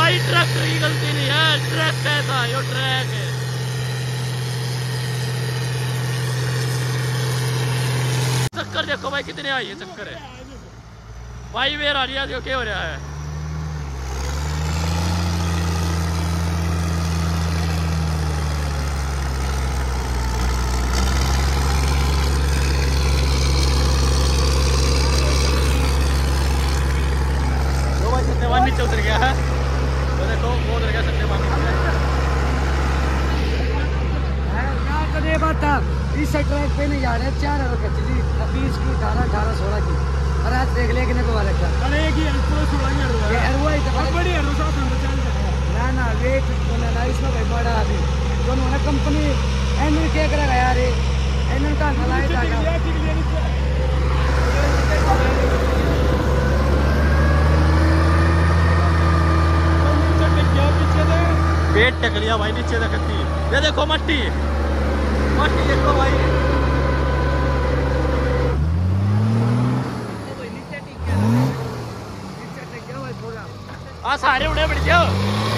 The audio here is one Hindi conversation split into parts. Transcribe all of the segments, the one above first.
भाई ट्रैक्टर की गलती नहीं है, ट्रैक ऐसा है, यो ट्रैक है। चक्कर देखो भाई कितने आई है, चक्कर है भाई। वेर आ रही है, क्या हो रहा है। नीचे उतर गया है, तो देखो वो उतर गया सत्यवान नीचे। इस ट्रैक पे नहीं जा रहे, 4 और खच्ची जी 20 की 18 16 की। अरे आज देख ले कितने को वाले का। अरे एक ही अल्ट्रो सुनाई है ये अरवा ही तो बड़ी है रोसा संग चल ना ना वेट ना इसमें भाई बड़ा अभी दोनों ना कंपनी एनएल के करेगा यार, एनएल का नलाए जाएगा। पेट टेक लिया भाई नीचे देखती, ये देखो मट्टी मट्टी देखो भाई। आ सारे उड़े बढ़ जाओ।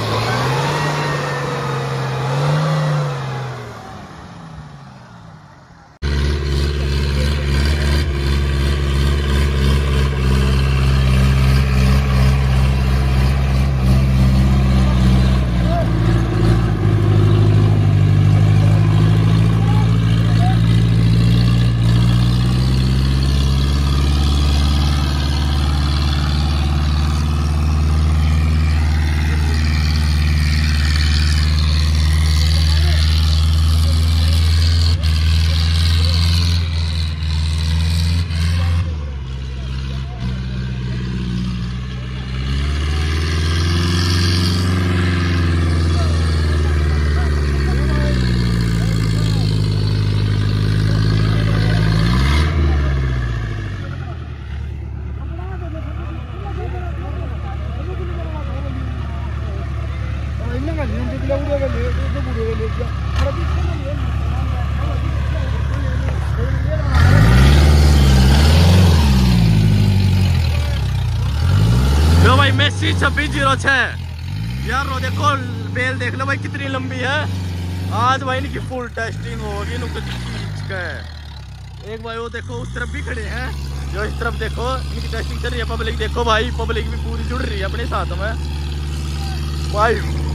लो भाई मेसी 2606 यार, रो देखो बेल देख लो भाई कितनी लंबी है। आज भाई इनकी फुल टेस्टिंग होगी, इनको खींच के। एक भाई वो देखो उस तरफ भी खड़े हैं, जो इस तरफ देखो इनकी टेस्टिंग चल रही है। पब्लिक देखो भाई, पब्लिक भी पूरी जुड़ रही है अपने साथ में भाई।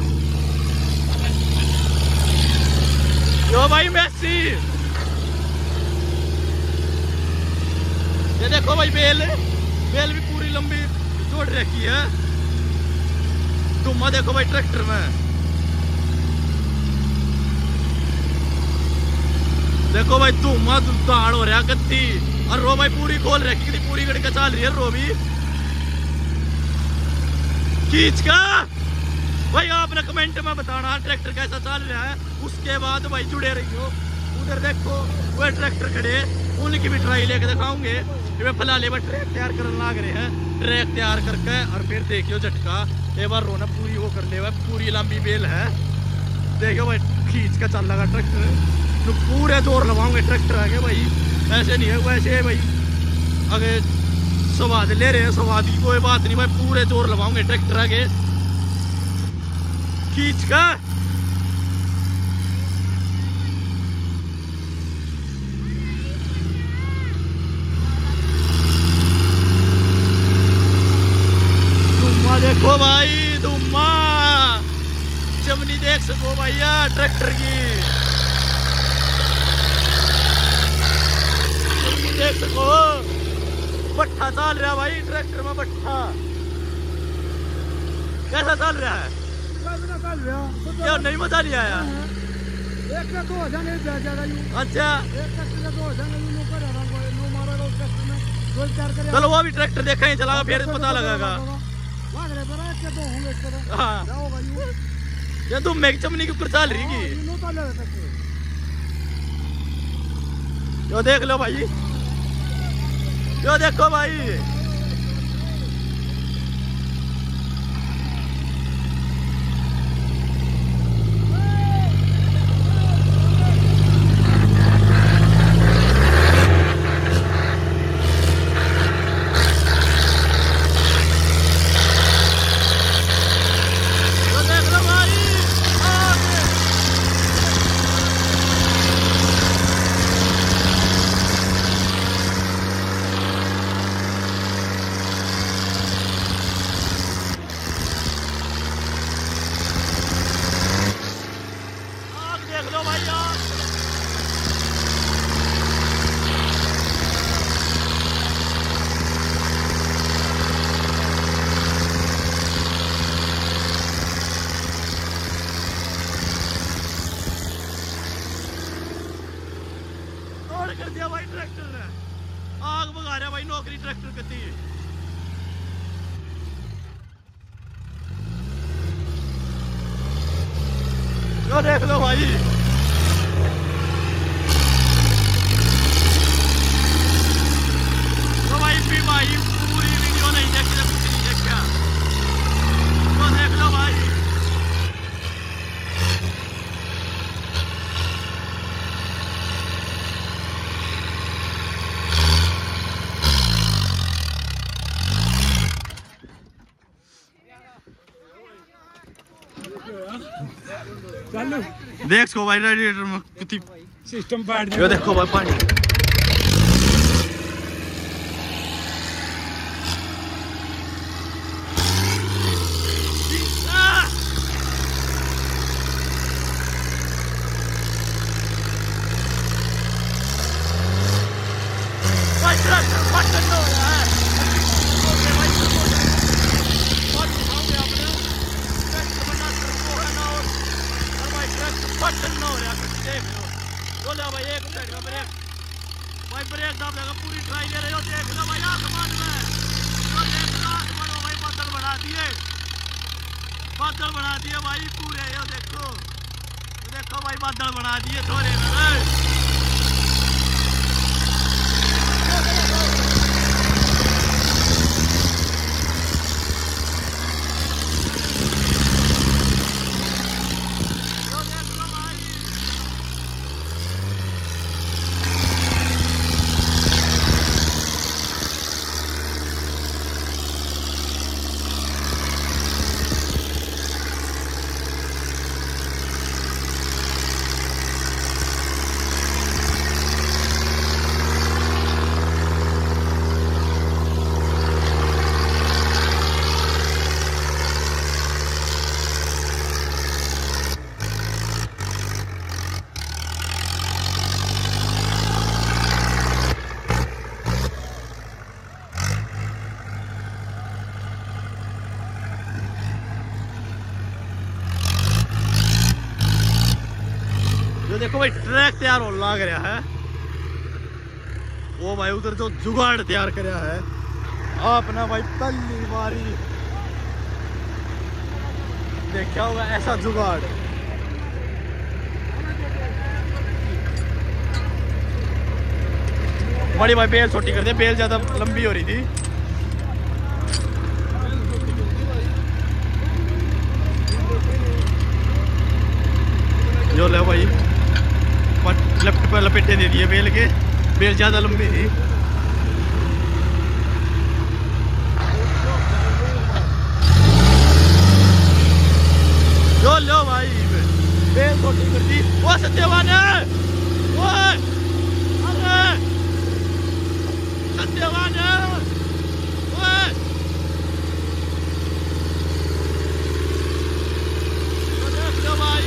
यो भाई मेसी, ये देखो भाई बेल भी पूरी लंबी जोड़ रखी है। धुआं देखो भाई ट्रैक्टर में, देखो भाई धुआं दाड़ हो रहा गत्ती। और रो भाई पूरी खोल रखी थी, पूरी गड़ के चल रही है रो भी खींच का। भाई आपने कमेंट में बताना ट्रैक्टर कैसा चल रहा है, उसके बाद भाई जुड़े रही हो। उधर देखो वो ट्रैक्टर खड़े, उनकी भी ट्राई लेके दिखाऊंगे। फिलहाल ट्रैक तैयार करने लग रहे हैं, ट्रैक तैयार करके और फिर देखियो झटका एक बार रोना पूरी वो कर ले। पूरी लंबी बेल है, देखियो भाई खींच का चल लगा ट्रैक्टर। तो पूरे जोर लगाओगे ट्रैक्टर आगे भाई, ऐसे नहीं है वैसे भाई आगे स्वाद ले रहे हैं, स्वाद की कोई बात नहीं भाई। पूरे जोर लगाओगे ट्रैक्टर आगे खींच का। देखो भाई धुआं चमनी देख सको भैया ट्रैक्टर की, देख सको भट्ठा चल रहा भाई ट्रैक्टर में। भट्ठा कैसा चल रहा है? क्या नहीं मजा नहीं आया? अच्छा चलो वो भी ट्रैक्टर देखा ही चलागा, फिर पता लगेगा। हाँ ये तुम मेघ चमनी के ऊपर चल रही की, यो देख लो भाई, यो देखो भाई। भाई नौकरी ट्रैक्टर करती है। यो देख लो भाई, तो भाई पूरी वीडियो नहीं देखी तो कुछ नहीं देखा। तो देख लो भाई, देखो भाई रेडिएटर में कितनी सिस्टम पाड़ दिया। देखो भाई पानी, ब्रेक दाब लगा, पूरी ट्राई ले रहे हो। देख लो भाई आसमान में, तो देख लो आसमान में भाई बादल बना दिए भाई पूरे। ये देखो भाई बादल बना दिए थोड़े में। देखो भाई ट्रैक तैयार हो लग रहा है। वो भाई उधर जो जुगाड़ तैयार कराया है आपने भाई पहली बारी देखा होगा ऐसा जुगाड़। बड़ी भाई बेल छोटी कर दे, बेल ज्यादा लंबी हो रही थी। जो ले भाई लेफ्ट पर लपेटे दे दिए बेल के, बेल ज्यादा लंबी थी। जो लो भाई बेल छोटी कर दी। वो सत्यवान है, वो अरे सत्यवान है, वो देख लो भाई।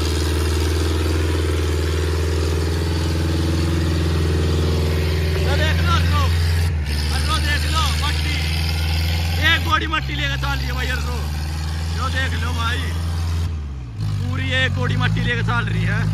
गोड़ी मट्टी लेकर चाल रही है भाई अर्रो, जो देख लो भाई पूरी एक गोड़ी मट्टी लेकर चाल रही है।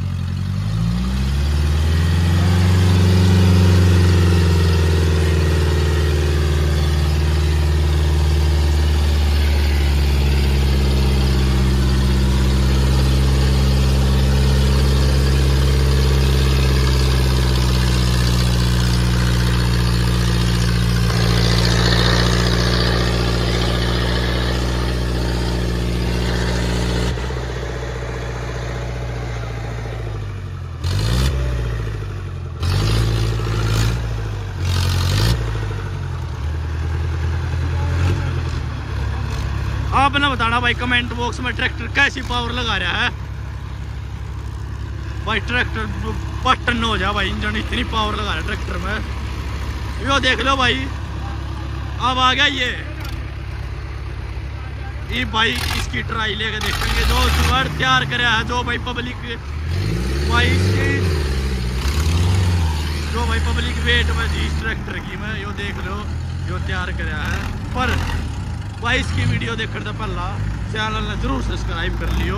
आपने बताना भाई कमेंट बॉक्स में ट्रैक्टर कैसी पावर लगा रहा है भाई। ट्रैक्टर बटन हो जा भाई, इंजन इतनी पावर लगा रहा है ट्रैक्टर में। यो देख लो भाई अब आ गया ये भाई इसकी ट्राई लेके देखेंगे जो जुगाड़ तैयार कराया है। जो भाई पब्लिक वेट में जी इस ट्रैक्टर की मैं यो देख लो जो तैयार कराया है। पर भाई इसकी वीडियो देखने से पहला चैनल ने जरूर सब्सक्राइब कर लियो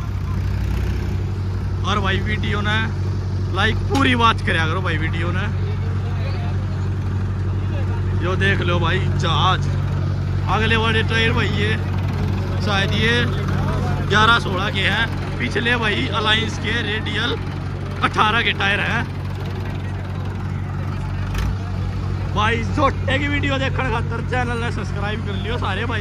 और भाई वीडियो ने लाइक पूरी वॉच कराया करो भाई वीडियो ने। जो देख लो भाई जहाज। अगले वाले टायर भाई ये शायद ये 11-16 के हैं, पिछले भाई अलायंस के रेडियल 18 के टायर हैं भाई। छोटे की वीडियो देखने खातर चैनल ने सब्सक्राइब कर लियो सारे भाई।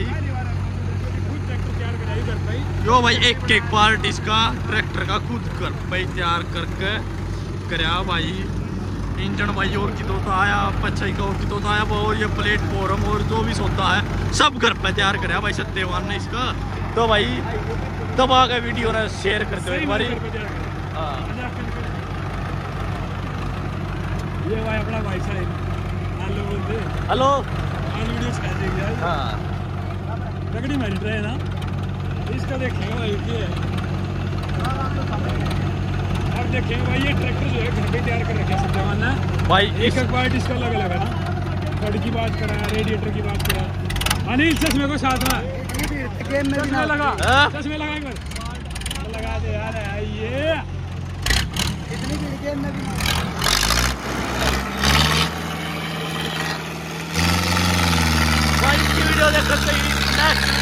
जो भाई एक एक पार्ट इसका ट्रैक्टर का खुद कर भाई तैयार करके कराया भाई। इंजन भाई और की तो आया, पछाई का और की तो आया, और ये प्लेटफॉर्म और जो भी सोता है सब घर पे तैयार कराया भाई सत्यवान ने इसका। तो भाई दबा के वीडियो ने शेयर कर दो एक बारी। ये भाई अपना भाई साहब हेलो तगड़ी मेरी ट्रेन है इसका देखेंगे भाई ये अब देखेंगे भाई ये ट्रैक्टर जो है घर पे तैयार कर रखा है सत्यवान ने भाई। एक एक पार्ट इसका अलग अलग है ना, बॉडी की बात करा, रेडिएटर की बात करा। अनिल चश्मे को साथ में चश्मे लगा, चश्मे लगा एक बार लगा दे यार। ये इतनी बड़ी गेम में भी भाई वीडियो देख सकते हैं। नेक्स्ट